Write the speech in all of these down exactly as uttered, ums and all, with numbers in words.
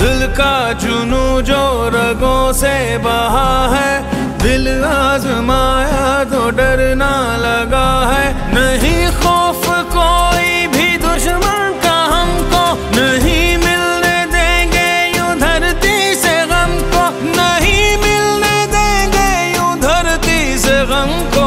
दिल का जुनू जो रगों से बहा है, दिल आजमाया तो डरना लगा है। नहीं खौफ कोई भी दुश्मन का हमको, नहीं मिलने देंगे यूं धरती से गम को, नहीं मिलने देंगे यूं धरती से गम को।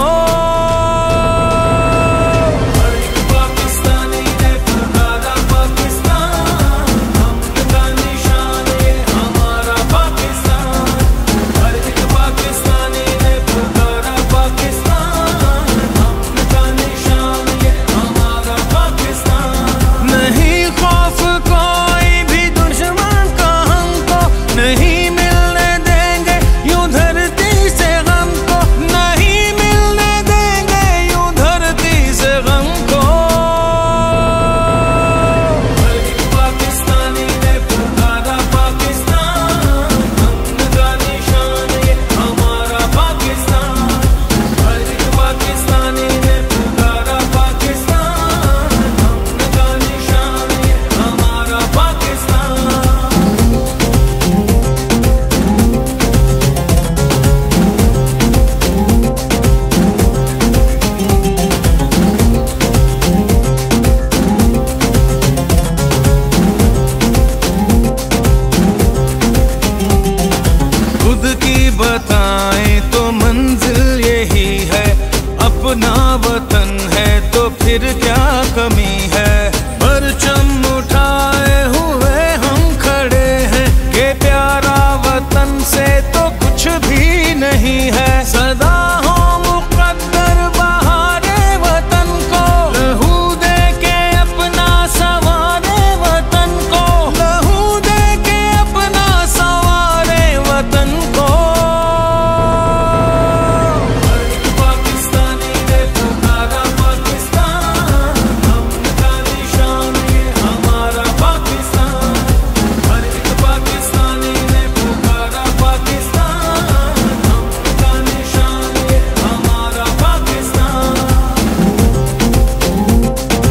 बताएं तो मंजिल यही है, अपना वतन है तो फिर क्या कमी है। परचम उठाए हुए हम खड़े हैं कि प्यारा वतन से तो कुछ भी नहीं है। सदा हो मुकद्दर बहारे वतन को, लहू दे के अपना सवारे वतन को, लहू दे के अपना सवारे वतन को।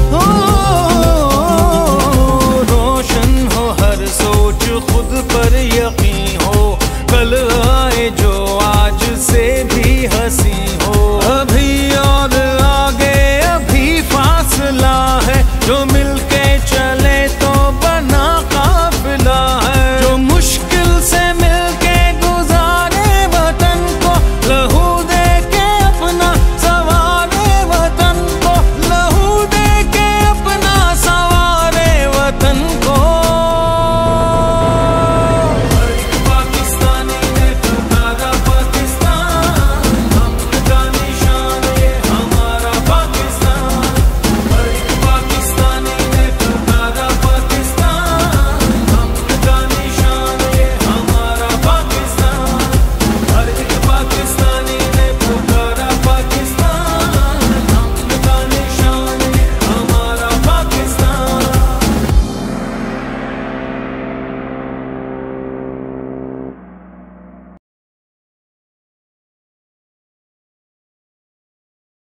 खुद पर